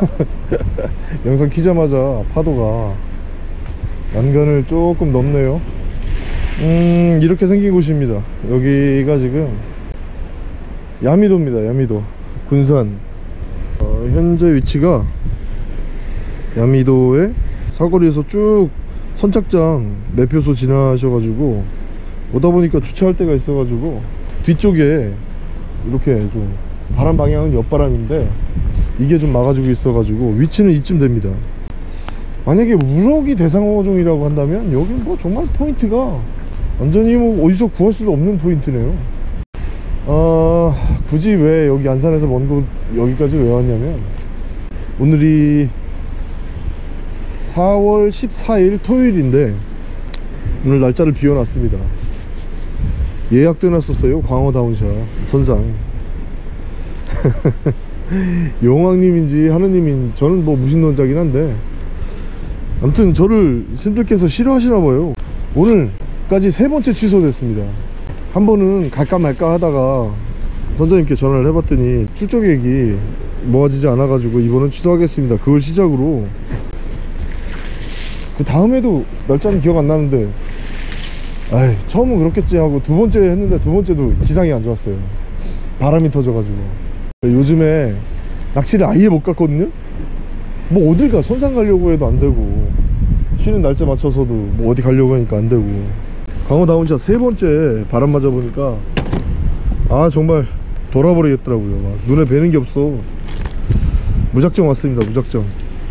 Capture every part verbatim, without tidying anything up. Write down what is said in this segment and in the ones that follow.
영상 키자마자 파도가 난간을 조금 넘네요. 음 이렇게 생긴 곳입니다. 여기가 지금 야미도입니다. 야미도 군산. 어, 현재 위치가 야미도의 사거리에서 쭉 선착장 매표소 지나셔가지고 오다 보니까 주차할 데가 있어가지고 뒤쪽에 이렇게 좀 바람 방향은 옆바람인데 이게 좀 막아주고 있어가지고 위치는 이쯤 됩니다. 만약에 우럭이 대상어종이라고 한다면 여긴 뭐 정말 포인트가 완전히 뭐 어디서 구할 수도 없는 포인트네요. 어, 굳이 왜 여기 안산에서 먼 곳 여기까지 왜 왔냐면 오늘이 사월 십사일 토요일인데 오늘 날짜를 비워놨습니다. 예약돼 놨었어요. 광어 다운샷 선상. 용왕님인지 하느님인지 저는 뭐 무신론자긴 한데 아무튼 저를 신들께서 싫어하시나봐요. 오늘까지 세 번째 취소됐습니다. 한 번은 갈까 말까 하다가 선장님께 전화를 해봤더니 출조 계획이 모아지지 않아가지고 이번은 취소하겠습니다. 그걸 시작으로 그 다음에도 날짜는 기억 안 나는데 아이 처음은 그렇겠지 하고 두 번째 했는데 두 번째도 기상이 안 좋았어요. 바람이 터져가지고 요즘에 낚시를 아예 못 갔거든요. 뭐 어딜 가, 선상 가려고 해도 안 되고 쉬는 날짜 맞춰서도 뭐 어디 가려고 하니까 안 되고. 광어 다운샷 세 번째 바람 맞아 보니까 아 정말 돌아버리겠더라고요. 막 눈에 뵈는 게 없어. 무작정 왔습니다. 무작정.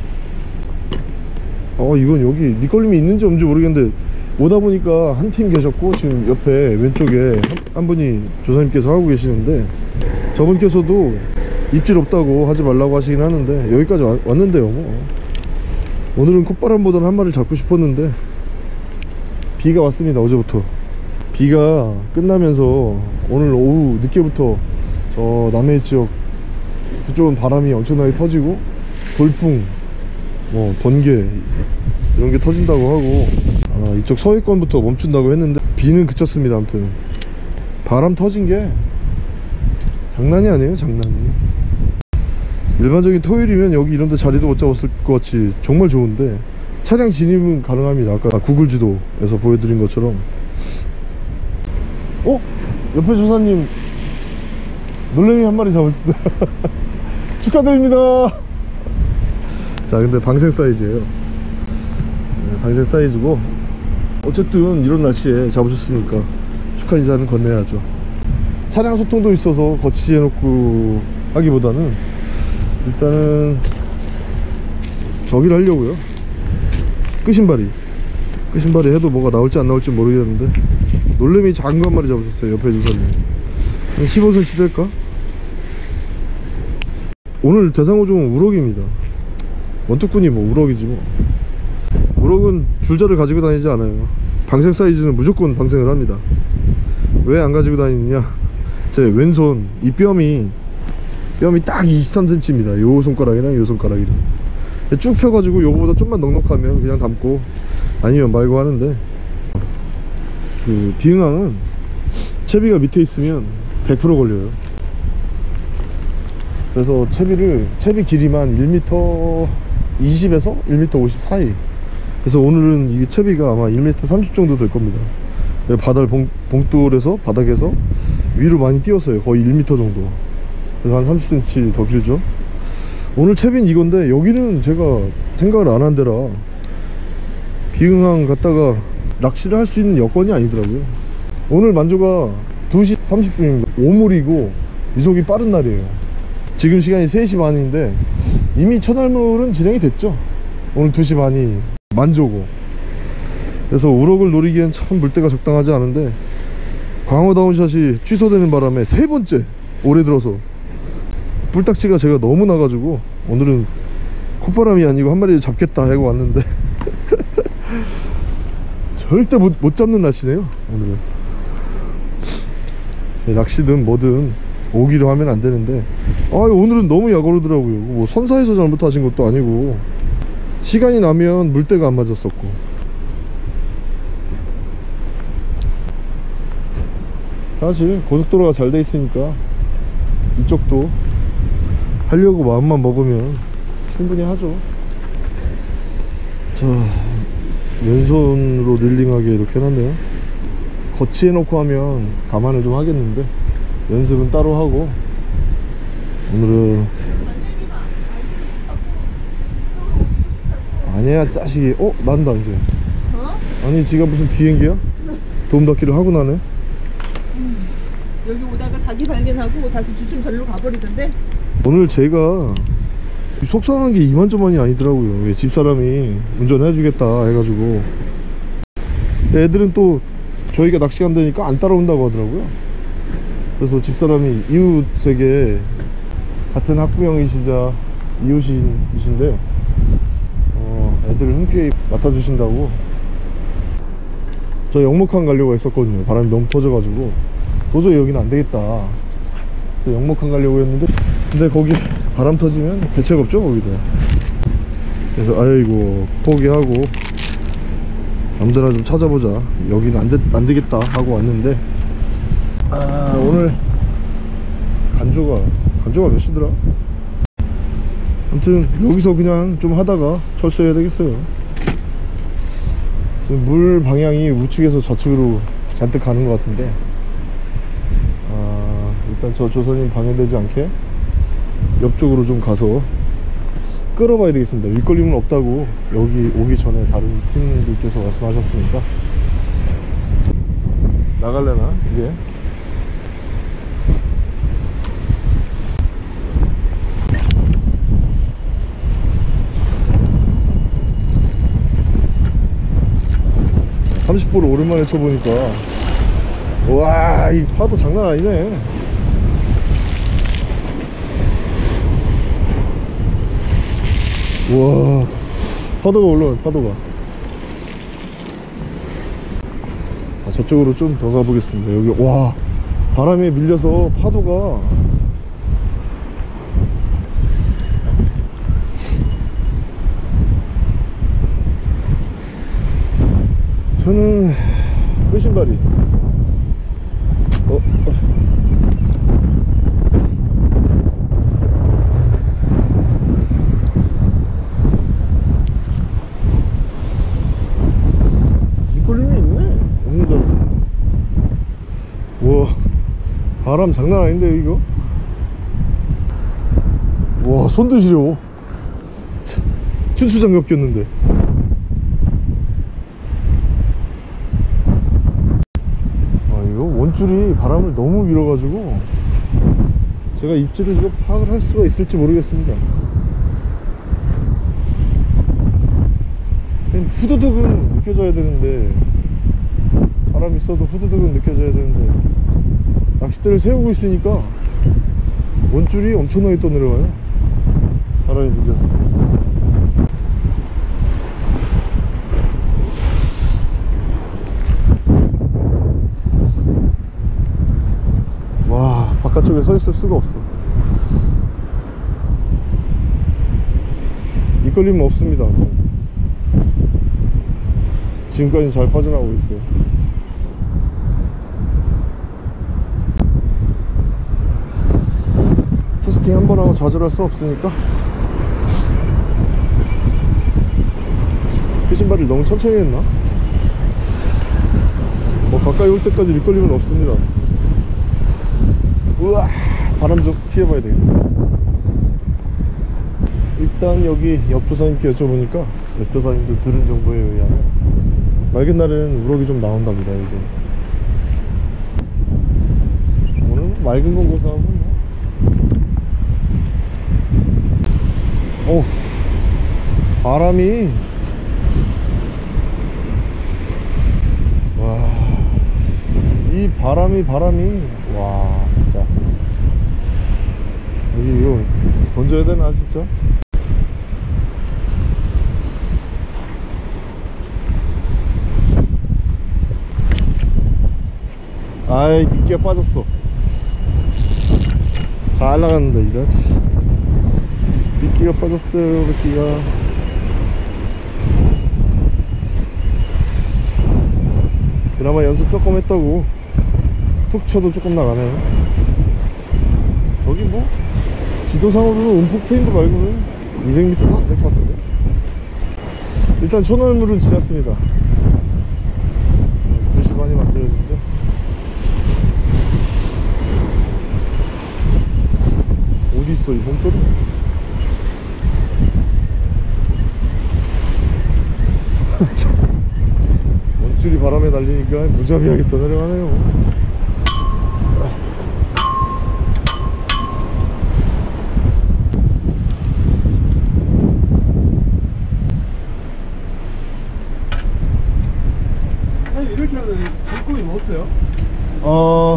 어 이건 여기 밑걸림이 있는지 없는지 모르겠는데 오다 보니까 한 팀 계셨고 지금 옆에 왼쪽에 한, 한 분이 조사님께서 하고 계시는데 저분께서도 입질 없다고 하지 말라고 하시긴 하는데 여기까지 와, 왔는데요 뭐. 오늘은 콧바람보다는 한 마리를 잡고 싶었는데 비가 왔습니다. 어제부터 비가 끝나면서 오늘 오후 늦게부터 저 남해 지역 그쪽은 바람이 엄청나게 터지고 돌풍 뭐 번개 이런 게 터진다고 하고 아, 이쪽 서해권부터 멈춘다고 했는데 비는 그쳤습니다. 아무튼 바람 터진 게 장난이 아니에요. 장난이. 일반적인 토요일이면 여기 이런데 자리도 못 잡았을 것 같이 정말 좋은데 차량 진입은 가능합니다. 아까 구글 지도에서 보여드린 것처럼. 어? 옆에 조사님 놀래미 한 마리 잡으셨어요. 축하드립니다. 자 근데 방생 사이즈예요. 네, 방생 사이즈고 어쨌든 이런 날씨에 잡으셨으니까 축하 인사는 건네야죠. 차량 소통도 있어서 거치지 해놓고 하기보다는 일단은 저기를 하려고요. 끄신발이 끄신발이 해도 뭐가 나올지 안 나올지 모르겠는데 놀래미 작은 거 한 마리 잡으셨어요. 옆에 주사님 한 십오 센티미터 될까? 오늘 대상어종은 우럭입니다. 원투꾼이 뭐 우럭이지 뭐. 우럭은 줄자를 가지고 다니지 않아요. 방생 사이즈는 무조건 방생을 합니다. 왜 안 가지고 다니느냐, 제 왼손 이 뼘이 뼘이 딱 이십삼 센티미터입니다 요 손가락이랑 요 손가락이랑 쭉 펴가지고 요거보다 좀만 넉넉하면 그냥 담고 아니면 말고 하는데 그 비응항은 채비가 밑에 있으면 백 퍼센트 걸려요. 그래서 채비를 채비 길이만 일 미터 이십에서 일 미터 오십 사이. 그래서 오늘은 이 채비가 아마 일 미터 삼십 정도 될 겁니다. 바닥 봉, 봉돌에서 바닥에서 위로 많이 띄었어요. 거의 일 미터 정도. 그래서 한 삼십 센티미터 더 길죠. 오늘 채비는 이건데 여기는 제가 생각을 안 한 데라 비응항 갔다가 낚시를 할 수 있는 여건이 아니더라고요. 오늘 만조가 두 시 삼십 분입니다 오물이고 위속이 빠른 날이에요. 지금 시간이 세 시 반인데 이미 첫알물은 진행이 됐죠. 오늘 두 시 반이 만조고. 그래서 우럭을 노리기엔 참 물때가 적당하지 않은데 광어 다운샷이 취소되는 바람에 세 번째 올해 들어서 뿔딱지가 제가 너무 나가지고 오늘은 콧바람이 아니고 한 마리를 잡겠다 하고 왔는데 절대 못, 못 잡는 날씨네요 오늘은. 낚시든 뭐든 오기로 하면 안 되는데 아 오늘은 너무 약오르더라고요. 뭐 선사에서 잘못하신 것도 아니고 시간이 나면 물때가 안 맞았었고. 사실 고속도로가 잘 돼 있으니까 이쪽도 하려고 마음만 먹으면 충분히 하죠. 자, 왼손으로 릴링하게 이렇게 해놨네요. 거치해 놓고 하면 감안을 좀 하겠는데 연습은 따로 하고, 오늘은 아니야 짜식이. 어? 난다 이제. 어? 아니 지가 무슨 비행기야? 도움닫기를 하고 나네. 음, 여기 오다가 자기 발견하고 다시 주춤 절로 가버리던데. 오늘 제가 속상한 게 이만저만이 아니더라고요. 왜 집사람이 운전해주겠다 해가지고, 애들은 또 저희가 낚시 간다니까 안 따라온다고 하더라고요. 그래서 집사람이 이웃에게 같은 학부형이시자 이웃이신데 어, 애들을 흔쾌히 맡아주신다고. 저 영목항 가려고 했었거든요. 바람이 너무 터져가지고 도저히 여기는 안 되겠다. 그래서 영목항 가려고 했는데, 근데 거기 바람 터지면 대책 없죠 거기도. 그래서 아이고 포기하고 아무데나 좀 찾아보자, 여기는 안, 되, 안 되겠다 하고 왔는데, 아, 오늘 간조가 간조가 몇 시더라? 아무튼 여기서 그냥 좀 하다가 철수해야 되겠어요. 지금 물 방향이 우측에서 좌측으로 잔뜩 가는 것 같은데, 아, 일단 저 조선인 방해되지 않게 옆쪽으로 좀 가서 끌어봐야 되겠습니다. 윗걸림은 없다고 여기 오기 전에 다른 팀들께서 말씀하셨으니까. 나갈래나 이게? 삼십 불을 오랜만에 쳐보니까 와, 이 파도 장난 아니네. 와, 파도가 올라와요, 파도가. 자, 저쪽으로 좀 더 가보겠습니다. 여기 와, 바람에 밀려서 파도가 저는 끝신발이 어, 어. 뒷걸림이 있네. 없는 줄 알았지. 우와, 바람 장난 아닌데 이거. 와, 손도 시려워. 춘추장갑 꼈는데. 원줄이 바람을 너무 밀어가지고 제가 입질을 이거 파악을 할 수가 있을지 모르겠습니다. 후두둑은 느껴져야 되는데, 바람이 있어도 후두둑은 느껴져야 되는데, 낚싯대를 세우고 있으니까 원줄이 엄청나게 떠내려가요, 바람이 밀려서. 바깥쪽에 서 있을 수가 없어. 이끌림은 없습니다. 지금까지 잘 빠져나오고 있어요. 캐스팅 한 번 하고 좌절할 수 없으니까. 끝신발을 너무 천천히 했나? 뭐 가까이 올 때까지 밑걸림은 없습니다. 우와, 바람 좀 피해봐야 되겠습니다. 일단 여기 옆조사님께 여쭤보니까 옆조사님들 들은 정보에 의하면 맑은 날에는 우럭이 좀 나온답니다. 이게 오늘 맑은 건 고사하고 뭐. 어우, 바람이 와, 이 바람이 바람이 와, 진짜 여기 이거 던져야 되나 진짜? 아이, 미끼가 빠졌어. 잘 나갔는데 이런 미끼가 빠졌어요. 미끼가 그나마 연습 조금 했다고 툭 쳐도 조금 나가네요. 여기 뭐 지도상으로는 움푹 패인 거 말고는 이백 미터도 안 될 것 같은데. 일단 초널물은 지났습니다. 두 시 반이 만들어졌는데 어디 있어 이 봉돌이? 원줄이 바람에 날리니까 무자비하게 더 내려가네요. 이렇게 하면 불꽃이 뭐 없어요? 어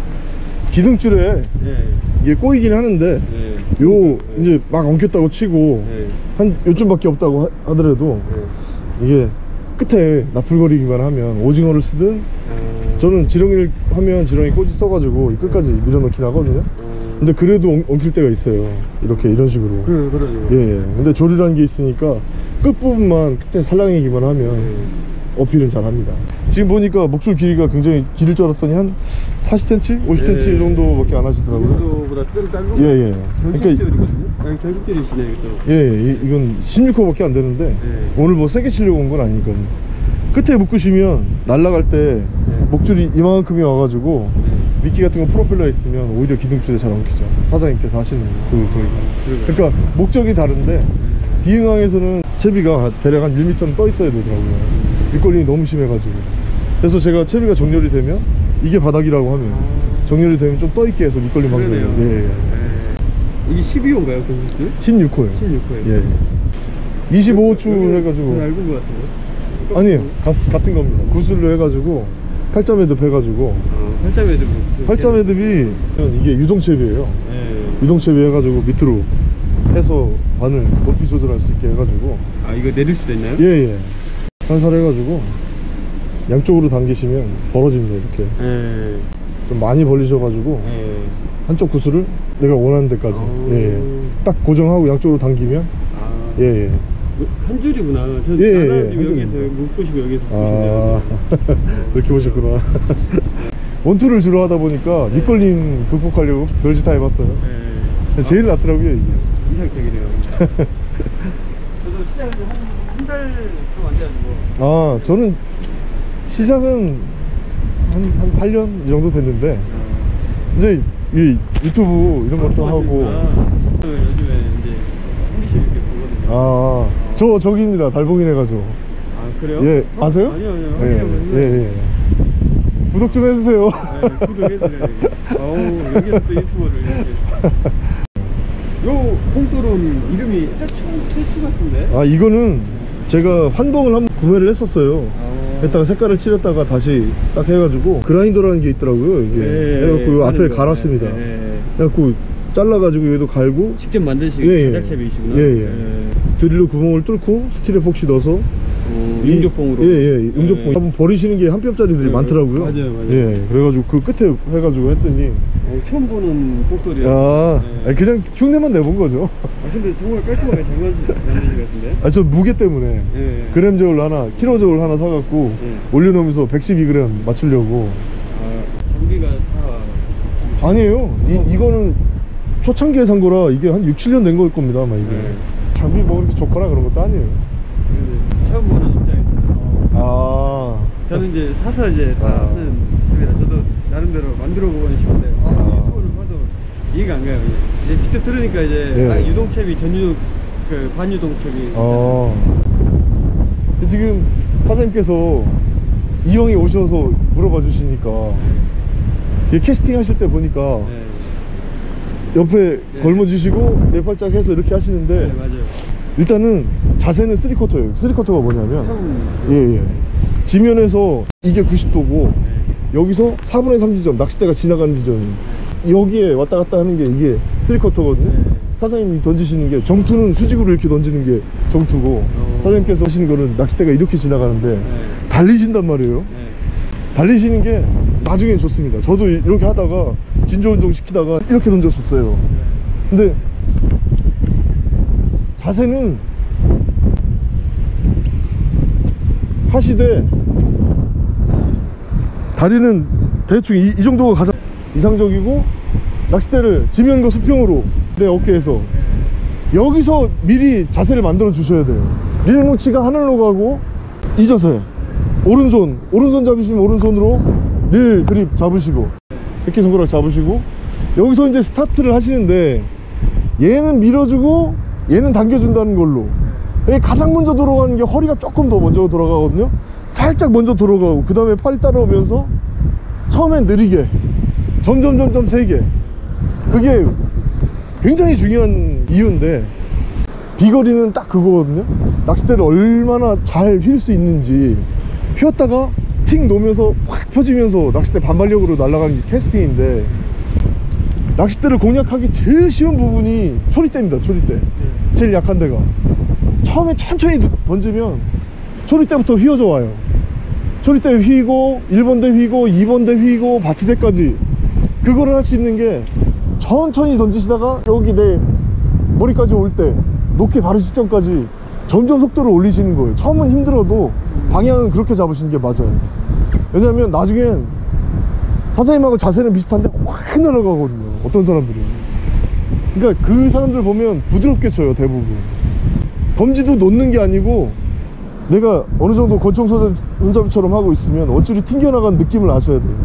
기둥줄에 예. 이게 꼬이긴 하는데 예. 요 이제 막 엉켰다고 치고 예. 한 요쯤밖에 없다고 하, 하더라도 예. 이게 끝에 나풀거리기만 하면 오징어를 쓰든 어... 저는 지렁이를 하면 지렁이 꼬지 써가지고 이 끝까지 밀어넣긴 하거든요. 어... 근데 그래도 엉, 엉킬 때가 있어요. 이렇게 이런 식으로. 그래 그러죠. 예, 예. 근데 조리라는 게 있으니까 끝부분만 끝에 살랑이기만 하면 예. 어필은 잘합니다. 지금 보니까 목줄 길이가 굉장히 길을 줄 알았더니 한 사십 센티미터? 오십 센티미터 예. 정도밖에 안 하시더라고요. 이거보다 좀 짧은 예, 예. 견식줄이거든요? 아니 견식줄이시네 이것도. 예, 예, 이건 십육 호밖에 안 되는데 예. 오늘 뭐 세게 치려고 온 건 아니니까. 끝에 묶으시면 날아갈 때 예. 목줄이 이만큼이 와가지고 예. 미끼 같은 거 프로펠러 있으면 오히려 기둥줄에 잘 엉키죠. 사장님께서 하시는 그 저기가. 그러니까 목적이 다른데 비행항에서는 채비가 대략 한 일 미터는 떠 있어야 되더라고요. 밑걸림이 너무 심해가지고. 그래서 제가 채비가 정렬이 되면 이게 바닥이라고 하면 정렬이 되면 좀 떠 있게 해서 밑걸림 하는 거예요. 예, 예. 예. 이게 십이 호인가요 견식줄? 십육 호예요. 십육 호예요. 예. 이십오 호 주 해가지고. 얇은 것 같은데? 아니에요. 가, 같은 겁니다. 구슬로 해가지고 팔자 매듭 해가지고. 어, 팔자 매듭. 팔자 매듭이 이게 유동채비예요. 예. 유동채비 해가지고 밑으로 해서 바늘 높이 조절할 수 있게 해가지고. 아 이거 내릴 수도 있나요? 예예. 살살 해가지고 양쪽으로 당기시면 벌어집니다. 이렇게 예. 좀 많이 벌리셔가지고 예. 한쪽 구슬을 내가 원하는 데까지 오. 예, 딱 고정하고 양쪽으로 당기면 아. 예예. 한 줄이구나. 저 예, 예, 나는 예, 지금 한 여기서 줄입니다. 묶으시고 여기서 아 묶으시네요. 그렇게 보셨구나. 원투를 주로 하다 보니까 네. 밑걸림 극복하려고 별짓 다 해봤어요. 네. 제일 낫더라고요 이게. 이상적이네요. 저도 시작한 지한 달 좀 안 돼가지고. 아 저는 시작은 한, 한 팔 년 이 정도 됐는데 이제 이 유튜브 이런 것도 하고. 요즘에 이제 한기씩 이렇게 보거든요. 아 저 저기입니다. 달봉이네 가지고. 아 그래요? 예 아세요? 아니요 아니요. 예, 아니요. 예, 예. 구독 좀 해주세요. 네, 구독해드려요. 아우 여기서 또 유튜버를 이렇게. 요 콩돌은 이름이 태추 태추 같은데? 아 이거는 제가 환봉을 한번 구매를 했었어요. 아. 했다가 색깔을 칠했다가 다시 싹 해가지고 그라인더라는 게 있더라고요. 이게 네, 해갖고 요 앞에 하는 거. 갈았습니다. 네, 네. 해갖고 잘라가지고 여기도 갈고 직접 만드신 예, 예. 제작체이시구나. 예, 예. 드릴로 구멍을 뚫고 스틸 에폭시 넣어서 오, 이- 용접봉으로. 예, 예, 용접봉. 예. 한번 버리시는 게 한 뼘짜리들이 네, 많더라고요. 맞아요, 맞아요. 예, 그래가지고 그 끝에 해가지고 했더니 어, 처음 보는 콩돌이야. 아, 네. 아니, 그냥 흉내만 내본 거죠. 아 근데 정말 깔끔하게 잘 만드신 것 같은데? 아, 저 무게 때문에 예. 그램 저울 하나, 킬로 저울 하나 사갖고 예. 올려놓으면서 백십이 그램 맞추려고. 아, 장비가 다. 아니에요. 이, 이거는 초창기에 산 거라 이게 한 육, 칠 년 된 걸 겁니다, 아마 이게. 네. 장비 뭐 그렇게 좋거나 그런 것도 아니에요. 근데 처음 보는 입장에서. 아, 저는 이제 사서 이제 다 아. 하는 집이라 저도 나름대로 만들어 보고는 싶은데 아, 아. 유튜브를 봐도 이해가 안 가요. 이제 직접 들으니까 이제 네. 아, 유동채비 전유동 그 반유동채비. 어. 지금 사장님께서 이 형이 오셔서 물어봐 주시니까 이게 캐스팅 하실 때 보니까 네. 옆에 네. 걸머주시고 네 발짝 해서 이렇게 하시는데 네, 맞아요. 일단은 자세는 쓰리 쿼터예요. 쓰리 쿼터가 뭐냐면 처음. 예예 지면에서 이게 구십 도고 네. 여기서 사분의 삼 지점 낚싯대가 지나가는 지점이 여기에 왔다 갔다 하는 게 이게 쓰리 쿼터거든요. 네. 사장님이 던지시는 게 정투는 수직으로 이렇게 던지는 게 정투고 어. 사장님께서 하시는 거는 낚싯대가 이렇게 지나가는데 네. 달리신단 말이에요. 네. 달리시는 게 나중엔 좋습니다. 저도 이렇게 하다가 진조 운동 시키다가 이렇게 던졌었어요. 근데 자세는 하시되 다리는 대충 이, 이 정도가 가장 이상적이고 낚싯대를 지면과 수평으로 내 어깨에서 여기서 미리 자세를 만들어 주셔야 돼요. 릴뭉치가 하늘로 가고 이 자세, 오른손 오른손 잡으시면 오른손으로 릴 그립 잡으시고 새끼손가락 잡으시고, 여기서 이제 스타트를 하시는데 얘는 밀어주고 얘는 당겨준다는 걸로. 이게 가장 먼저 돌아가는 게 허리가 조금 더 먼저 돌아가거든요. 살짝 먼저 돌아가고 그 다음에 팔이 따라오면서 처음엔 느리게 점점 점점 세게. 그게 굉장히 중요한 이유인데, 비거리는 딱 그거거든요. 낚싯대를 얼마나 잘 휠 수 있는지, 휘었다가 틱 놓으면서 확 펴지면서 낚싯대 반발력으로 날아가는 게 캐스팅인데, 낚싯대를 공략하기 제일 쉬운 부분이 초리대입니다. 초리대 제일 약한 데가. 처음에 천천히 던지면 초리대부터 휘어져 와요. 초리대 휘고 일 번대 휘고 이 번대 휘고 바트대까지 그거를 할 수 있는 게, 천천히 던지시다가 여기 내 머리까지 올 때 높게 바로 직전까지 점점 속도를 올리시는 거예요. 처음은 힘들어도 방향은 그렇게 잡으시는 게 맞아요. 왜냐면 나중엔 사장님하고 자세는 비슷한데 확 날아가거든요, 어떤 사람들이. 그러니까 그 사람들 보면 부드럽게 쳐요, 대부분. 검지도 놓는 게 아니고, 내가 어느 정도 권총 손잡이처럼 하고 있으면 원줄이 튕겨나간 느낌을 아셔야 돼요.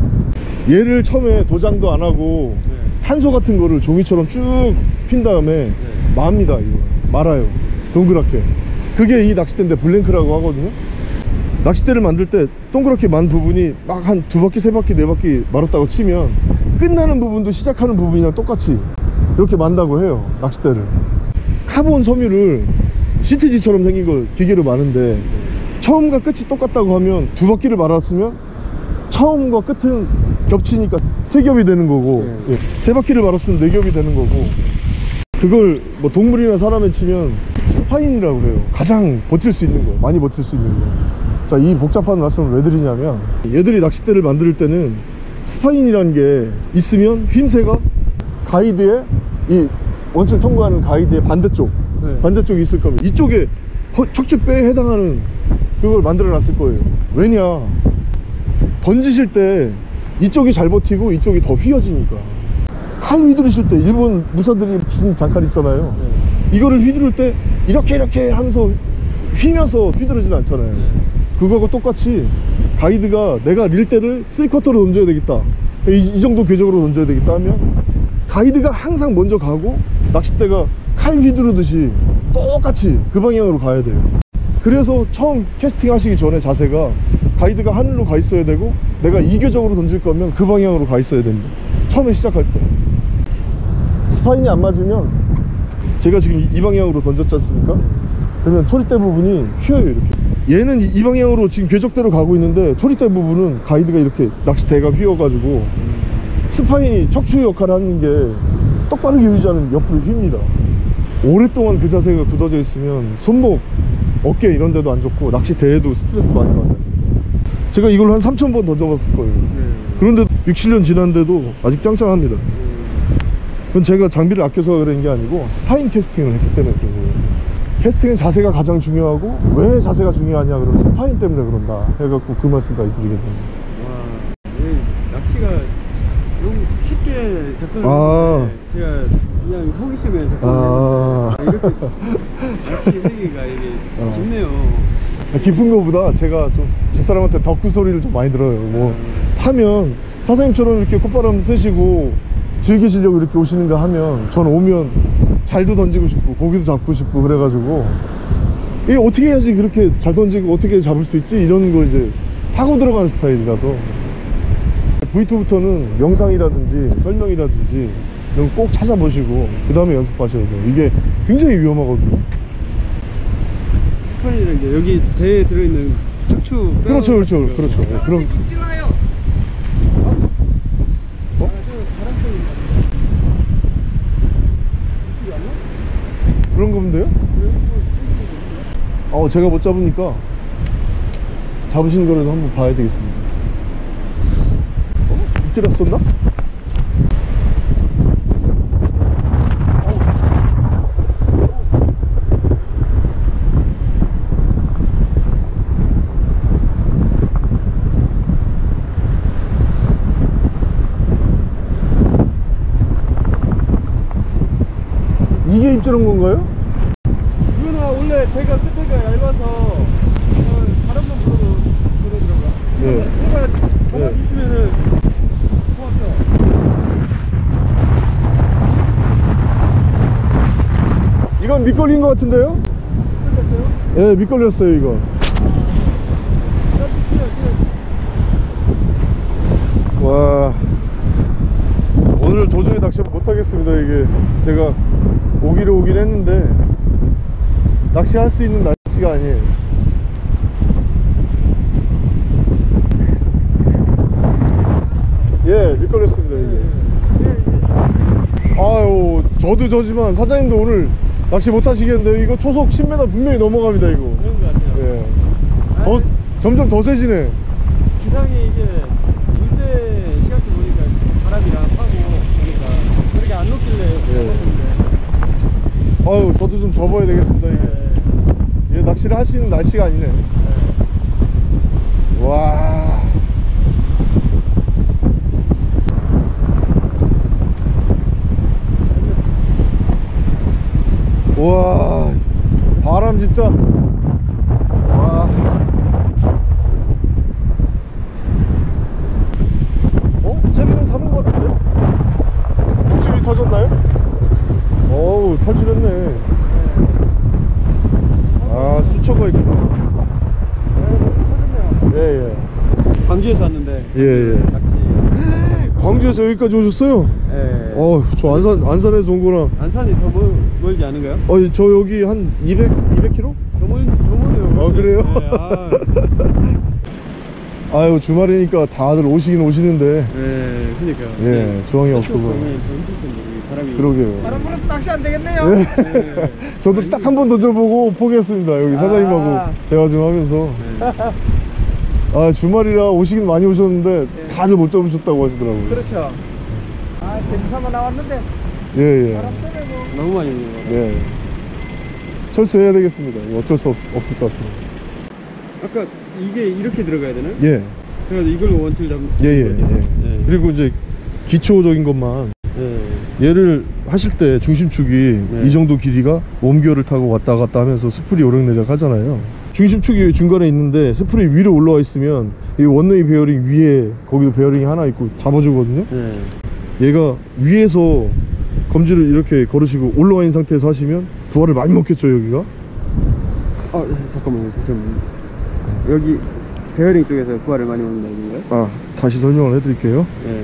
얘를 처음에 도장도 안 하고 네. 탄소 같은 거를 종이처럼 쭉 핀 다음에 네. 맙니다. 이거 말아요, 동그랗게. 그게 이 낚싯대인데 블랭크라고 하거든요. 낚싯대를 만들 때 동그랗게 만 부분이 막 한 두 바퀴 세 바퀴 네 바퀴 말았다고 치면 끝나는 부분도 시작하는 부분이랑 똑같이 이렇게 만다고 해요, 낚싯대를. 카본 섬유를 시트지처럼 생긴 거 기계로 마는데, 처음과 끝이 똑같다고 하면 두 바퀴를 말았으면 처음과 끝은 겹치니까 세 겹이 되는 거고, 네. 예, 세 바퀴를 말았으면 네 겹이 되는 거고. 그걸 뭐 동물이나 사람에 치면 스파인이라고 해요. 가장 버틸 수 있는 거, 많이 버틸 수 있는 거. 자, 이 복잡한 말씀을 왜 드리냐면, 얘들이 낚싯대를 만들 때는 스파인이라는 게 있으면 힘새가 가이드에, 이 원줄 통과하는 가이드의 반대쪽, 네. 반대쪽이 있을 거면 이쪽에 허- 척추뼈에 해당하는 그걸 만들어 놨을 거예요. 왜냐, 던지실 때 이쪽이 잘 버티고 이쪽이 더 휘어지니까. 칼 휘두르실 때 일본 무사들이 긴 장칼 있잖아요. 네. 이거를 휘두를 때 이렇게 이렇게 하면서 휘면서 휘두르진 않잖아요. 네. 그거하고 똑같이 가이드가 내가 릴대를 쓰리쿼터로 던져야 되겠다, 이, 이 정도 궤적으로 던져야 되겠다 하면 가이드가 항상 먼저 가고 낚싯대가 칼 휘두르듯이 똑같이 그 방향으로 가야 돼요. 그래서 처음 캐스팅 하시기 전에 자세가 가이드가 하늘로 가 있어야 되고, 내가 이교적으로 던질 거면 그 방향으로 가 있어야 됩니다, 처음에 시작할 때. 스파인이 안 맞으면, 제가 지금 이, 이 방향으로 던졌지 않습니까? 그러면 초리대 부분이 휘어요, 이렇게. 얘는 이, 이 방향으로 지금 궤적대로 가고 있는데, 초리대 부분은 가이드가 이렇게 낚싯대가 휘어가지고 스파인이 척추 역할을 하는 게 똑바르게 유지하는 옆으로 휩니다. 오랫동안 그 자세가 굳어져 있으면 손목, 어깨 이런 데도 안 좋고 낚시대에도 스트레스 많이 받아요. 제가 이걸로 한 삼천 번 던져봤을 거예요. 네. 그런데 육, 칠 년 지났는데도 아직 짱짱합니다. 그건 제가 장비를 아껴서 그런 게 아니고 스파인 캐스팅을 했기 때문에 그런 거예요. 캐스팅은 자세가 가장 중요하고, 왜 자세가 중요하냐 그러면 스파인 때문에 그런다 해갖고 그 말씀까지 드리게 됩니다. 와, 이 낚시가 너무 쉽게 접근을 아. 했는데 제가 그냥 호기심에 접근을 아. 했는데 이렇게 낚시 세계가 이게 어. 깊네요. 깊은 거보다 제가 좀 집사람한테 덕후 소리를 좀 많이 들어요. 뭐 타면 사장님처럼 이렇게 콧바람 쐬시고 즐기시려고 이렇게 오시는가 하면, 저는 오면 잘도 던지고 싶고 고기도 잡고 싶고 그래가지고, 이게 어떻게 해야지 그렇게 잘 던지고 어떻게 잡을 수 있지, 이런 거 이제 파고 들어가는 스타일이라서. 브이투부터는 영상이라든지 설명이라든지 이런 거 꼭 찾아보시고 그 다음에 연습하셔야 돼요. 이게 굉장히 위험하거든요. 스파인이라는 게 여기 대에 들어있는 척추 뼈. 그렇죠, 그렇죠, 그렇죠. 네, 그럼 어? 그런 건데요? 어, 제가 못 잡으니까 잡으시는 거라도 한번 봐야 되겠습니다. 어? 입질했었나? 이게 입질한 건가요? 이거는 원래 제가 끝에가 얇아서 어, 다른 분 불러도 그러더라고요. 네. 제가 잡아주시면은 고맙죠. 이건 밑걸린 것 같은데요? 예, 네, 밑걸렸어요 이거. 와, 오늘 도저히 낚시 못하겠습니다. 이게 제가 오기를 오긴 했는데 낚시할 수 있는 날씨가 아니에요. 예, 밑걸렸습니다 이게. 아유, 저도 저지만 사장님도 오늘 낚시 못하시겠는데요. 이거 초속 십 미터 분명히 넘어갑니다 이거. 그런 것 같아요. 예. 더, 점점 더 세지네. 기상이 이게 물때 시각도 보니까 바람이랑 파고 보니까 그렇게 안 녹길래 예. 아유, 저도 좀 접어야 되겠습니다 이게. 예, 낚시를 할 수 있는 날씨가 아니네. 와. 와, 바람 진짜. 와. 어? 채비는 잡은 것 같은데? 목줄이 터졌나요? 어우, 탈출했네. 아, 수초가 있구나. 예, 예. 광주에서 왔는데 예, 예. 낚시. 광주에서 여기까지 오셨어요? 예. 어, 저 안산, 안산에서 온 거랑. 안산이 더 멀, 멀지 않은가요? 어, 저 여기 한 이백, 이백 킬로미터? 더 멀, 더 멀어요. 어, 그래요? 예, 아. 아유, 주말이니까 다들 오시긴 오시는데. 예, 그니까요. 예, 조항이 없어서. 바람이. 그러게요. 바람 불어서 낚시 안 되겠네요. 네. 예. 저도 딱 한 번 던져보고 포기했습니다. 여기 사장님하고 아. 대화 좀 하면서. 예. 아, 주말이라 오시긴 많이 오셨는데 다들 못 잡으셨다고 하시더라고요. 그렇죠. 아, 재미삼아 나왔는데 예, 예. 바람 때문에 뭐. 너무 많이 오는 거. 네. 철수해야 되겠습니다. 이거 어쩔 수 없, 없을 것 같아요. 아까 이게 이렇게 들어가야 되나? 예. 그래서 이걸로 원줄 잡는 예, 예, 거죠? 예. 예. 그리고 이제 기초적인 것만 예. 얘를 하실 때 중심축이 네. 이 정도 길이가 웜기어를 타고 왔다 갔다 하면서 스프리 오르내리락 하잖아요. 중심축이 중간에 있는데 스프리 위로 올라와 있으면 이 원웨이 베어링 위에 거기도 베어링이 하나 있고 잡아주거든요. 예. 얘가 위에서 검지를 이렇게 걸으시고 올라와 있는 상태에서 하시면 부하를 많이 먹겠죠 여기가. 아, 잠깐만요. 잠깐만요. 여기 베어링 쪽에서 부하를 많이 먹는다는 건가요? 아, 다시 설명을 해드릴게요. 예.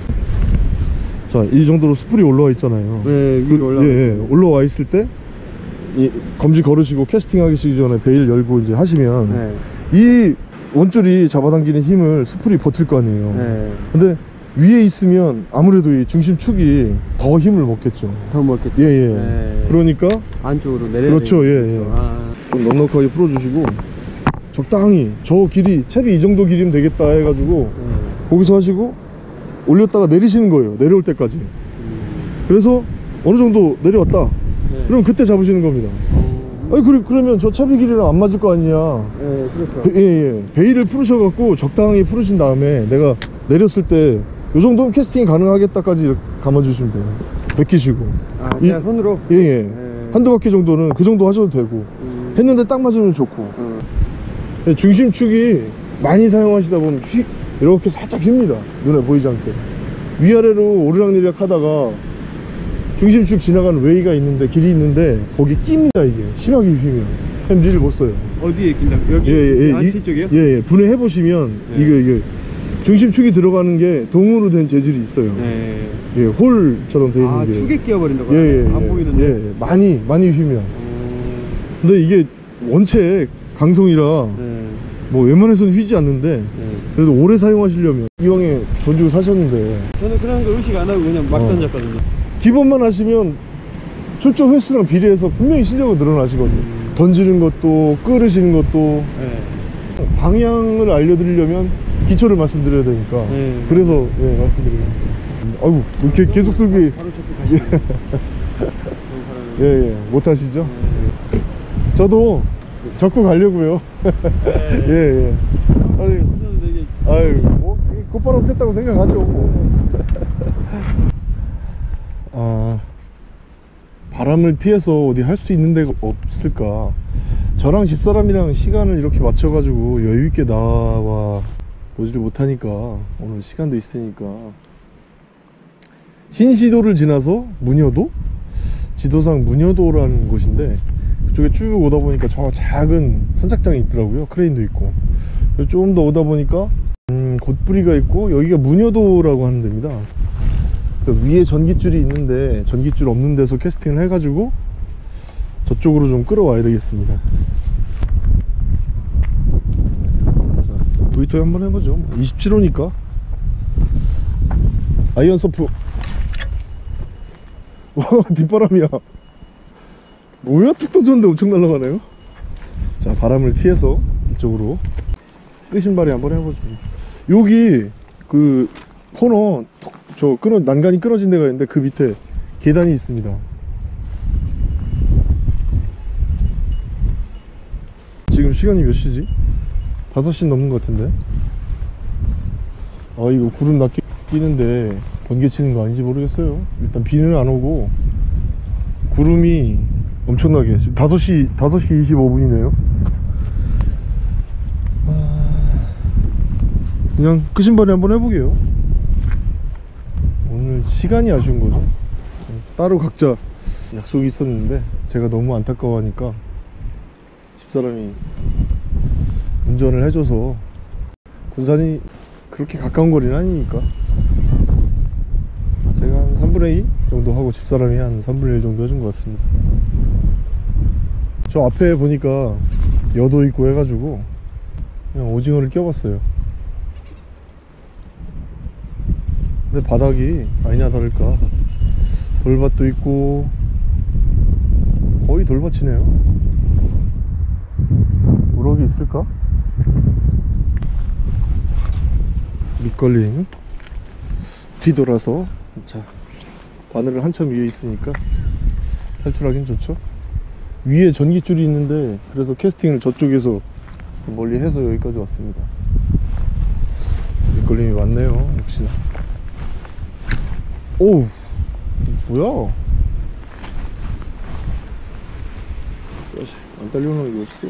자, 이 정도로 스프리 올라와 있잖아요. 네, 위로 올라와. 예, 예. 올라와 있을 때 이 검지 걸으시고 캐스팅 하시기 전에 베일 열고 이제 하시면 네. 이 원줄이 잡아당기는 힘을 스프리 버틸 거 아니에요. 네. 근데 위에 있으면 아무래도 이 중심축이 더 힘을 먹겠죠. 더 먹겠죠. 예, 예. 네. 그러니까 안쪽으로 내려야 그렇죠. 되겠죠. 예, 예. 아. 좀 넉넉하게 풀어주시고 적당히 저 길이 채비 이 정도 길이면 되겠다 해가지고 네. 거기서 하시고 올렸다가 내리시는 거예요. 내려올 때까지. 음. 그래서 어느 정도 내려왔다. 네. 그럼 그때 잡으시는 겁니다. 어. 아니 그래, 그러면 저 채비 길이랑 안 맞을 거 아니냐. 예, 그렇죠. 예, 예. 베일을 풀으셔갖고 적당히 풀으신 다음에 내가 내렸을 때 요 정도면 캐스팅 가능하겠다까지 이렇게 감아주시면 돼요. 베끼시고. 아, 이- 그냥 손으로? 예, 예. 네. 한두 바퀴 정도는 그 정도 하셔도 되고. 음. 했는데 딱 맞으면 좋고. 어. 예, 중심축이 많이 사용하시다 보면 휙 이렇게 살짝 휩니다. 눈에 보이지 않게. 위아래로 오르락내리락 하다가 중심축 지나가는 웨이가 있는데 길이 있는데 거기 낍니다. 이게 심하게 휘면 핸들을 못 써요. 어디에 낀다? 여기? 예예 안티 쪽이요? 예예 분해 해 보시면 네. 이게 이게 중심축이 들어가는 게 동으로 된 재질이 있어요. 네. 예 홀처럼 돼 있는 아, 게. 축에 끼워버린다고? 예예 안 보이는데? 예, 예. 많이 많이 휘면. 어. 근데 이게 원체 강성이라 네. 뭐 웬만해서는 휘지 않는데 네. 그래도 오래 사용하시려면 이왕에 돈 주고 사셨는데 저는 그런 거 의식 안 하고 그냥 막 어. 던졌거든요. 기본만 하시면 출조 횟수랑 비례해서 분명히 실력은 늘어나시거든요. 음. 던지는 것도 끓으시는 것도 네. 방향을 알려드리려면 기초를 말씀드려야 되니까 네. 그래서 예 말씀드리는 아이고 이렇게 계속 들기 바로 접고 가시네. 예예 못하시죠? 네. 저도 적고 가려고요. 네. 예예 아유 저는 되게 아유 뭐 꽃바람 쐈다고 생각하죠 뭐. 아 바람을 피해서 어디 할 수 있는 데가 없을까. 저랑 집사람이랑 시간을 이렇게 맞춰가지고 여유있게 나와 보지를 못하니까 오늘 시간도 있으니까 신시도를 지나서 문여도? 지도상 문여도라는 곳인데 그쪽에 쭉 오다 보니까 저 작은 선착장이 있더라고요. 크레인도 있고. 좀 더 오다 보니까 음, 곶뿌리가 있고 여기가 문여도라고 하는 데입니다. 그 위에 전깃줄이 있는데 전깃줄 없는 데서 캐스팅을 해가지고 저쪽으로 좀 끌어와야 되겠습니다. 브이토이 한번 해보죠. 이십칠 호니까 아이언 서프. 와, 뒷바람이야. 뭐야, 툭 던졌는데 엄청 날아가네요. 자, 바람을 피해서 이쪽으로 끄신발이 한번 해보죠. 여기 그 코너 저 끊어 난간이 끊어진 데가 있는데 그 밑에 계단이 있습니다. 지금 시간이 몇 시지? 다섯 시 넘는 것 같은데. 아, 이거 구름 낮게 끼는데 번개 치는 거 아닌지 모르겠어요. 일단 비는 안 오고 구름이 엄청나게. 지금 다섯 시 다섯 시 이십오 분이네요 그냥 끄신발이 한번 해보게요. 오늘 시간이 아쉬운 거죠. 따로 각자 약속이 있었는데 제가 너무 안타까워하니까 집사람이 운전을 해줘서, 군산이 그렇게 가까운 거리는 아니니까 제가 한 삼분의 이 정도 하고 집사람이 한 삼분의 일 정도 해준 것 같습니다. 저 앞에 보니까 여도 있고 해가지고 그냥 오징어를 껴봤어요. 근데 바닥이 아니나 다를까 돌밭도 있고 거의 돌밭이네요. 우럭이 있을까? 밑걸림 뒤돌아서, 자, 바늘을 한참 위에 있으니까 탈출하긴 좋죠. 위에 전깃줄이 있는데 그래서 캐스팅을 저쪽에서 멀리 해서 여기까지 왔습니다. 밑걸림이 많네요. 역시나. 오우, 뭐야? 안 딸려오는 게 없어.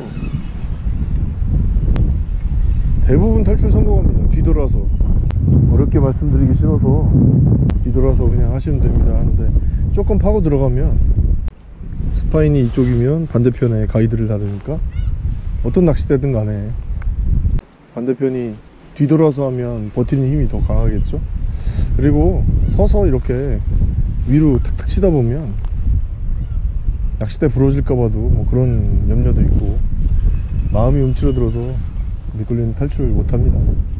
대부분 탈출 성공합니다. 뒤돌아서. 어렵게 말씀드리기 싫어서 뒤돌아서 그냥 하시면 됩니다 하는데, 조금 파고 들어가면 스파인이 이쪽이면 반대편에 가이드를 다루니까 어떤 낚시대든 간에 반대편이 뒤돌아서 하면 버티는 힘이 더 강하겠죠. 그리고 서서 이렇게 위로 탁탁 치다 보면 낚싯대 부러질까봐도 뭐 그런 염려도 있고, 마음이 움츠러들어서 미끌리는 탈출 못합니다.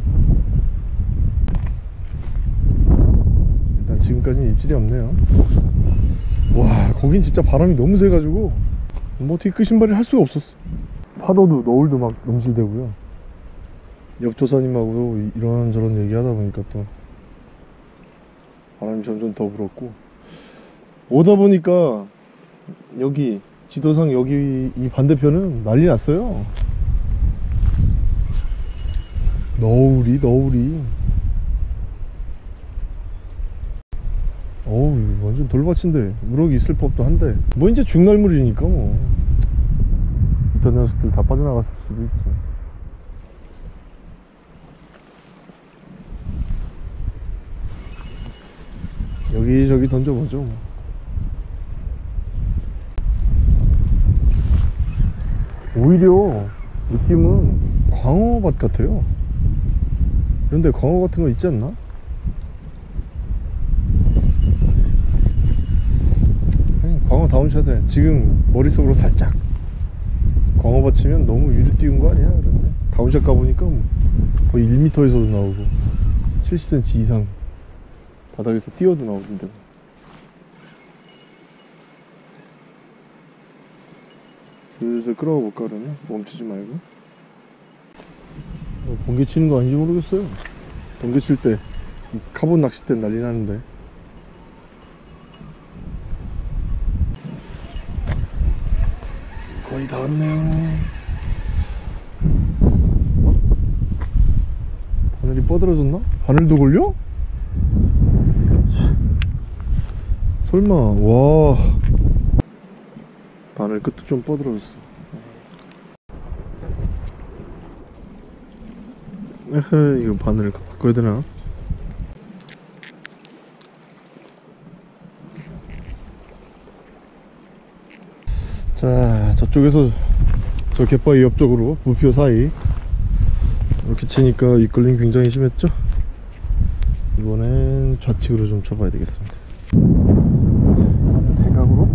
일단 지금까지는 입질이 없네요. 와, 거긴 진짜 바람이 너무 세가지고 뭐 어떻게 끄신발이 할 수가 없었어. 파도도 너울도 막 넘실대고요. 옆 조사님하고도 이런저런 얘기하다 보니까 또 바람이 점점 더 불었고, 오다 보니까 여기 지도상 여기 이 반대편은 난리 났어요. 너울이 너울이 어우, 완전 돌밭인데 우럭이 있을 법도 한데, 뭐 이제 중날물이니까 뭐 이딴 녀석들 다 빠져나갔을 수도 있지. 여기저기 던져보죠 뭐. 오히려 느낌은 광어밭 같아요. 그런데 광어 같은 거 있지 않나? 아니, 광어 다운샷에 지금 머릿속으로 살짝 광어밭 치면 너무 위로 띄운 거 아니야? 그런데 다운샷 가보니까 뭐 거의 일 미터에서도 나오고 칠십 센티미터 이상 바닥에서 뛰어도 나오던데. 슬슬 끌어가 볼까 그러면? 멈추지 말고. 뭐 번개 치는 거 아닌지 모르겠어요. 번개 칠 때 카본 낚싯대 난리 나는데. 거의 다 왔네요. 바늘이 뻗어졌나? 바늘도 걸려? 설마. 와, 바늘 끝도 좀 뻗어졌어. 에헤, 이거 바늘 바꿔야 되나? 자, 저쪽에서 저 갯바위 옆쪽으로 무표 사이 이렇게 치니까 윗걸림 굉장히 심했죠? 이번엔 좌측으로 좀 쳐봐야 되겠습니다. 대각으로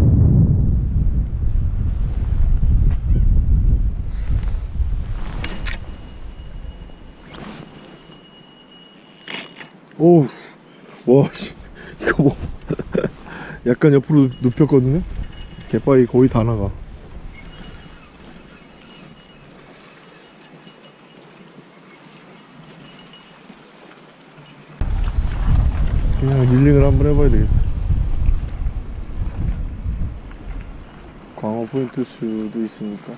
오우, 와, 씨, 이거 뭐 약간 옆으로 눕혔거든요. 갯바위 거의 다 나가. 그냥 릴링을 한번 해봐야 되겠어. 광어 포인트 수도 있으니까.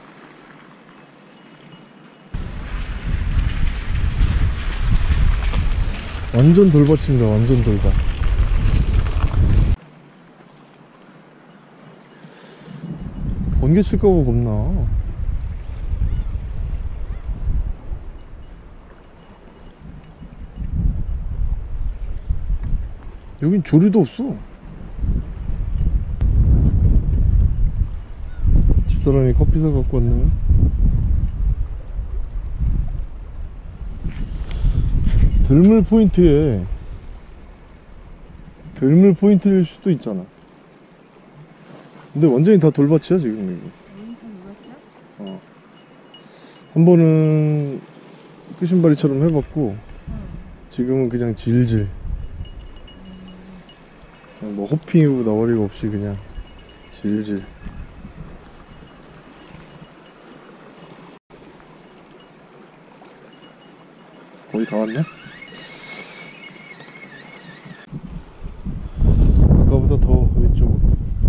완전 돌밭입니다. 완전 돌밭. 번개 칠까봐 겁나. 여긴 조류도 없어. 집사람이 커피 사 갖고 왔네요. 들물 포인트에 들물 포인트일 수도 있잖아. 근데 완전히 다 돌밭이야 지금 여기. 어. 한 번은 끝신바리처럼 해봤고 지금은 그냥 질질. 그냥 뭐 호핑이고 나발이고 없이 그냥 질질. 거의 다 왔네? 아까보다 더 왼쪽으로.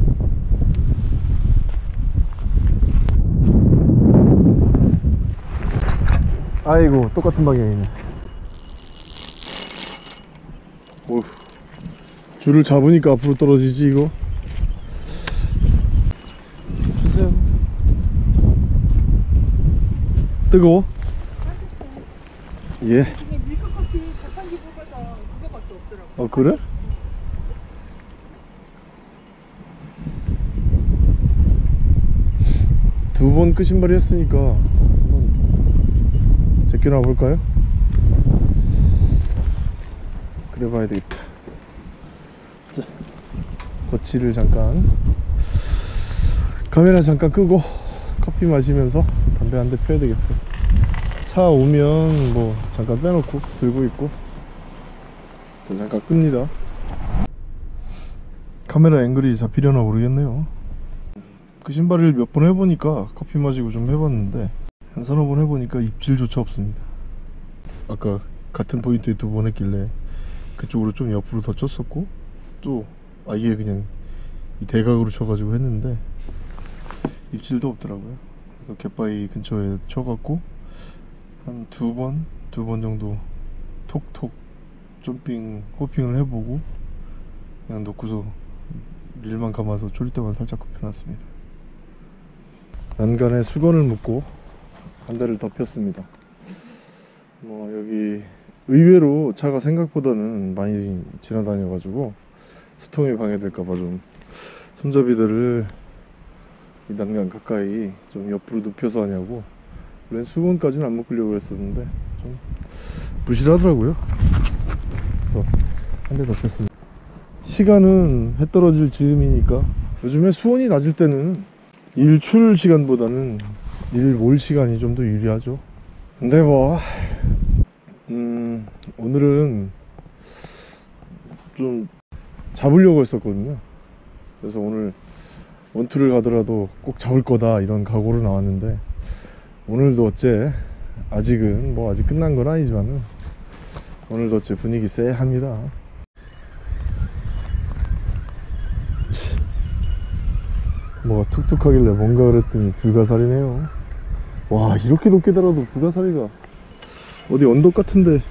아이고, 똑같은 방향이네. 오휴, 줄을 잡으니까 앞으로 떨어지지 이거. 주세요. 뜨거워? 예. 이게 밀크커피 자판기 뽑아서 그거밖에 없더라고. 어, 그래? 두 번 끝신발이 했으니까 한번 제껴놔 볼까요? 그래 봐야 되겠다. 자, 거치를 잠깐, 카메라 잠깐 끄고 커피 마시면서 담배 한 대 펴야 되겠어. 차 오면 뭐 잠깐 빼놓고 들고 있고 또 잠깐 끕니다. 카메라 앵글이 잡히려나 모르겠네요. 그 신발을 몇 번 해보니까 커피 마시고 좀 해봤는데 한 서너 번 해보니까 입질조차 없습니다. 아까 같은 포인트에 두 번 했길래 그쪽으로 좀 옆으로 더 쳤었고 또 아예 그냥 이 대각으로 쳐가지고 했는데 입질도 없더라고요. 그래서 갯바위 근처에 쳐갖고 한 두 번, 두 번 정도 톡톡 점핑, 호핑을 해보고 그냥 놓고서 릴만 감아서 조리대만 살짝 굽혀놨습니다. 난간에 수건을 묶고 한 대를 덮였습니다. 뭐 여기 의외로 차가 생각보다는 많이 지나다녀가지고 수통에 방해될까봐 좀 손잡이들을 이 난간 가까이 좀 옆으로 눕혀서 하냐고. 원래 수건까지는 안 묶으려고 했었는데 좀 부실하더라고요. 그래서 한 대 덮였습니다. 시간은 해 떨어질 즈음이니까 요즘에 수온이 낮을 때는 일출 시간보다는 일 몰 시간이 좀 더 유리하죠. 근데 뭐 음, 오늘은 좀 잡으려고 했었거든요. 그래서 오늘 원투를 가더라도 꼭 잡을 거다 이런 각오로 나왔는데 오늘도 어째 아직은 뭐 아직 끝난 건 아니지만은 오늘도 어째 분위기 쎄합니다. 뭐가 툭툭 하길래 뭔가 그랬더니 불가사리네요. 와, 이렇게 높게 달아도 불가사리가 어디 언덕 같은데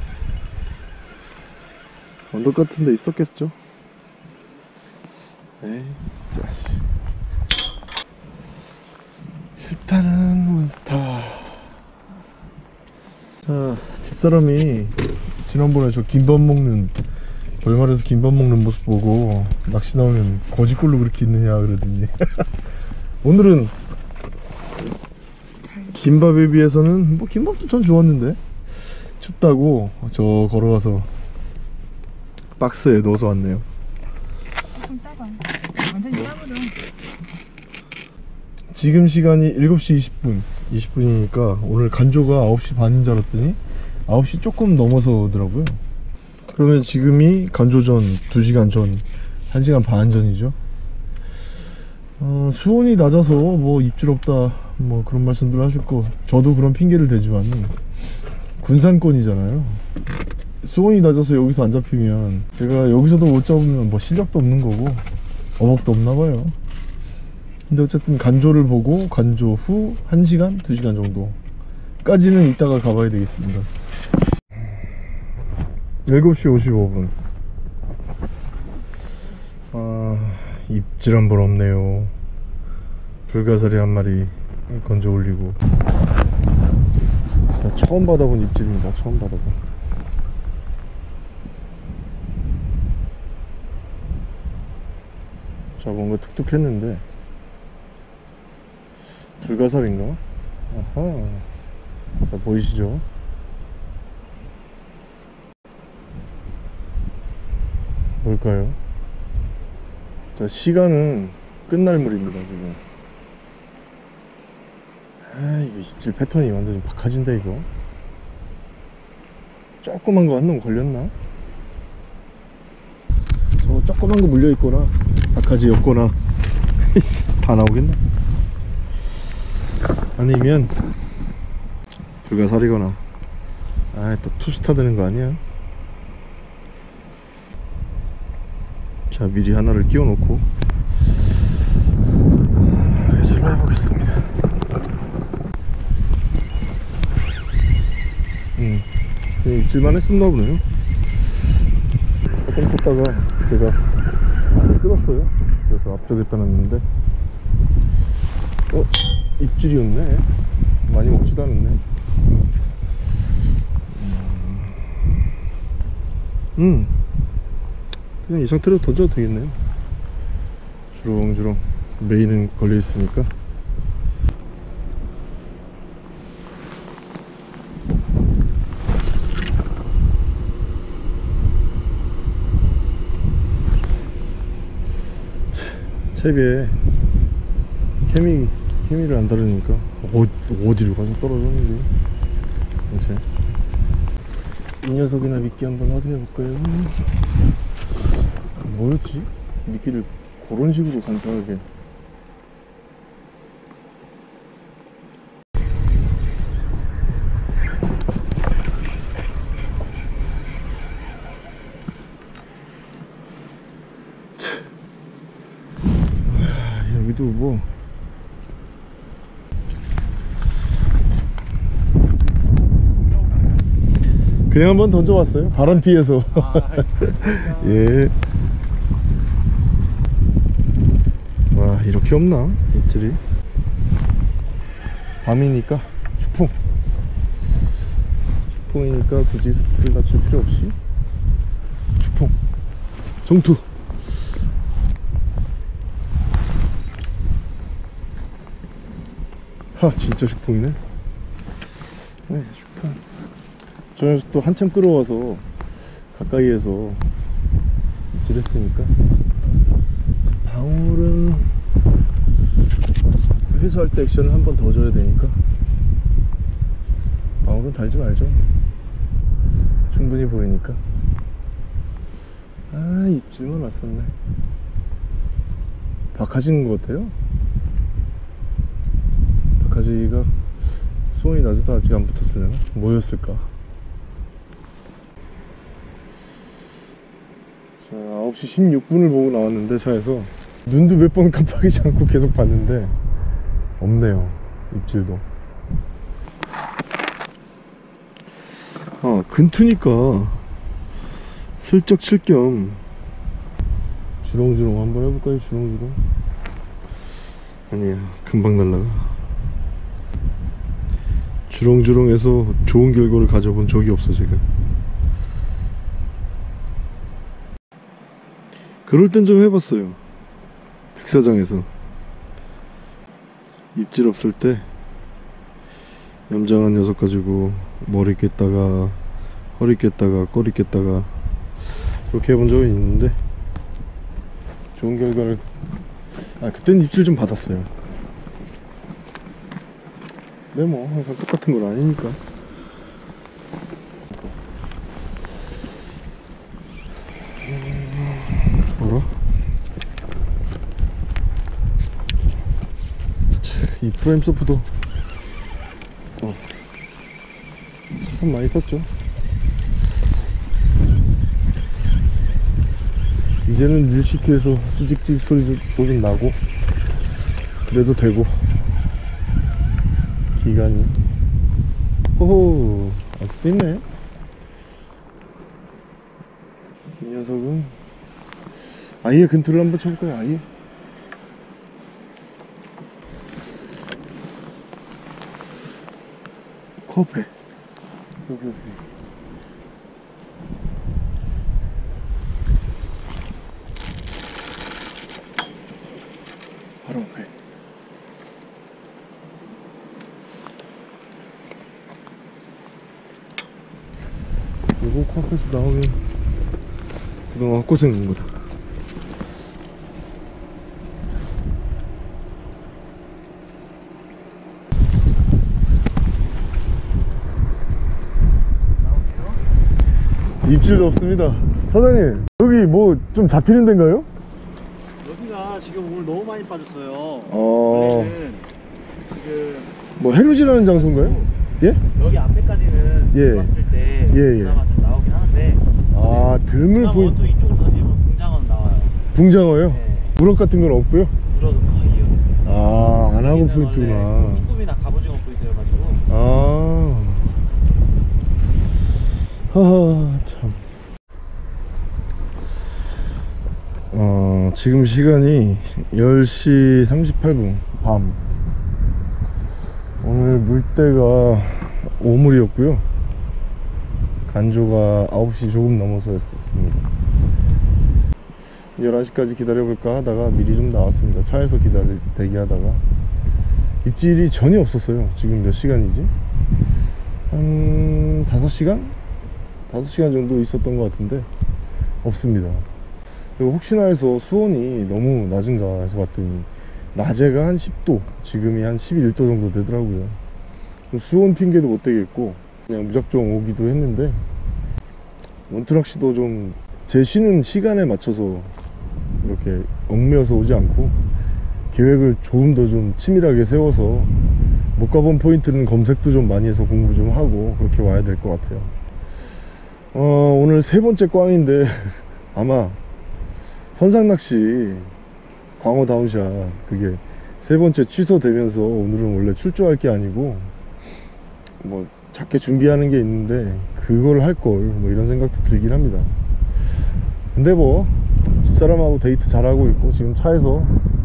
언덕 같은데 있었겠죠? 에이, 자식. 몬스타는 몬스타. 자, 집사람이 지난번에 저 김밥 먹는, 월말에서 김밥 먹는 모습 보고 낚시 나오면 거지꼴로 그렇게 있느냐 그러더니 오늘은 김밥에 비해서는 뭐 김밥도 전 좋았는데 춥다고 저 걸어와서 박스에 넣어서 왔네요. 좀 따가. 완전히 따거든. 지금 시간이 일곱 시 이십 분 이십 분이니까 오늘 간조가 아홉 시 반인 줄 알았더니 아홉 시 조금 넘어서 오더라고요. 그러면 지금이 간조 전 두 시간 전, 한 시간 반 전이죠. 어, 수온이 낮아서 뭐 입질 없다 뭐 그런 말씀들 하실 거, 저도 그런 핑계를 대지만 군산권이잖아요. 수온이 낮아서 여기서 안 잡히면 제가 여기서도 못 잡으면 뭐 실력도 없는 거고 어복도 없나 봐요. 근데 어쨌든 간조를 보고 간조 후 한 시간, 두 시간 정도까지는 이따가 가봐야 되겠습니다. 일곱 시 오십오 분. 아, 입질 한 번 없네요. 불가사리 한 마리 건져 올리고. 처음 받아본 입질입니다. 처음 받아본. 자, 뭔가 툭툭했는데 불가사리인가? 아하. 자, 보이시죠? 뭘까요? 자, 시간은 끝날 물입니다 지금. 아, 이거 입질 패턴이 완전히 박하진다 이거. 조그만 거 한 놈 걸렸나? 저거 조그만 거 물려있거나 박하지였거나 다 나오겠네. 아니면 불가사리거나. 아, 또 투스타 되는 거 아니야? 자, 미리 하나를 끼워 놓고 회수를 해보겠습니다. 음, 그냥 입질만 했었나 보네요. 조금 쳤다가 제가 많이 끊었어요. 그래서 앞쪽에 떠났는데 어? 입질이었네. 많이 먹지도 않았네. 음, 그냥 이 상태로 던져도 되겠네요. 주렁주렁 메인은 걸려있으니까. 책에 케미, 케미를 안 다루니까 어, 어디로 가서 떨어졌는지. 이제 이 녀석이나 미끼 한번 확인해 볼까요? 뭐였지? 미끼를 그런 식으로 간단하게. 여기도 뭐 그냥 한번 던져봤어요. 바람 피해서. 예. 와, 이렇게 없나? 입질이. 밤이니까 축풍. 축풍이니까 굳이 스피드를 낮출 필요 없이 축풍. 정투. 하, 진짜 축풍이네. 네, 축풍. 저 녀석도 한참 끌어와서 가까이에서 입질했으니까. 방울은 회수할 때 액션을 한 번 더 줘야 되니까 방울은 달지 말죠. 충분히 보이니까. 아, 입질만 왔었네. 박하지는 것 같아요. 박하지가 수온이 낮아서 아직 안 붙었으려나? 뭐였을까? 자, 아홉 시 십육 분을 보고 나왔는데 차에서 눈도 몇 번 깜빡이지 않고 계속 봤는데 없네요. 입질도. 아, 근투니까 슬쩍 칠 겸 주렁주렁 한번 해볼까요? 주렁주렁. 아니야, 금방 날라가. 주렁주렁해서 좋은 결과를 가져본 적이 없어 제가. 그럴 땐 좀 해봤어요. 백사장에서 입질 없을 때 염장한 녀석 가지고 머리 깼다가 허리 깼다가 꼬리 깼다가 그렇게 해본 적은 있는데 좋은 결과를, 아 그땐 입질 좀 받았어요. 근데 뭐 항상 똑같은 건 아니니까. 뭐라? 이 프레임 서프도 어, 참 많이 썼죠. 이제는 밀시트에서 찌직찌직 소리도 좀 나고 그래도 되고. 기간이 호호 아직도 있네. 이 녀석은 아예 근투를 한번 쳐볼까요? 아예 코앞에 여기 여기 바로 앞에. 이거 코앞에서 나오면 그동안 헛고생한 거다. 입질도 없습니다. 사장님 여기 뭐 좀 잡히는 데인가요? 여기가 지금 오늘 너무 많이 빠졌어요. 어... 원래는 지금 뭐 해루지라는 장소인가요? 예? 여기 앞에까지는 예. 봤을 때 예, 예. 그나마 좀 나오긴 하는데 아 드물 그나마 보이... 또 이쪽으로 던지면 붕장어는 나와요. 붕장어요? 네. 우럭 같은 건 없고요? 물어도 거의요. 아 안하고 여기는 포인트구나. 원래 쭈꾸미나 갑오징어 포인트여가지고. 아 하하 참. 어 지금 시간이 열 시 삼십팔 분 밤. 오늘 물때가 오물이었고요. 간조가 아홉 시 조금 넘어서였습니다. 열한 시까지 기다려볼까 하다가 미리 좀 나왔습니다. 차에서 기다리, 대기하다가 입질이 전혀 없었어요. 지금 몇 시간이지? 한 다섯 시간? 다섯 시간 정도 있었던 것 같은데 없습니다. 그리고 혹시나 해서 수온이 너무 낮은가 해서 봤더니 낮에가 한 십 도, 지금이 한 십일 도 정도 되더라고요. 수온 핑계도 못 대겠고 그냥 무작정 오기도 했는데 원투낚시도 좀 제 쉬는 시간에 맞춰서 이렇게 얽매여서 오지 않고 계획을 조금 더 좀 치밀하게 세워서 못 가본 포인트는 검색도 좀 많이 해서 공부 좀 하고 그렇게 와야 될 것 같아요. 어, 오늘 세 번째 꽝인데 아마 선상낚시 광어 다운샷 그게 세 번째 취소되면서 오늘은 원래 출조할 게 아니고 뭐 작게 준비하는 게 있는데 그걸 할걸 뭐 이런 생각도 들긴 합니다. 근데 뭐 집사람하고 데이트 잘하고 있고 지금 차에서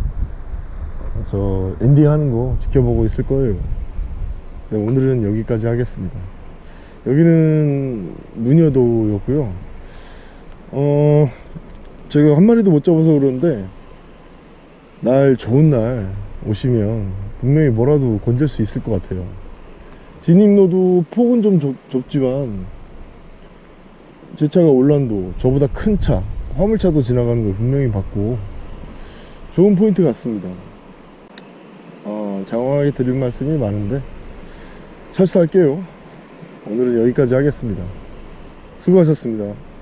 저 엔딩 하는 거 지켜보고 있을 거예요. 네, 오늘은 여기까지 하겠습니다. 여기는 문여도였고요. 어 제가 한 마리도 못 잡아서 그러는데 날 좋은 날 오시면 분명히 뭐라도 건질 수 있을 것 같아요. 진입로도 폭은 좀 좁, 좁지만 제 차가 올란도 저보다 큰 차 화물차도 지나가는 걸 분명히 봤고 좋은 포인트 같습니다. 어, 장황하게 드릴 말씀이 많은데 철수할게요. 오늘은 여기까지 하겠습니다. 수고하셨습니다.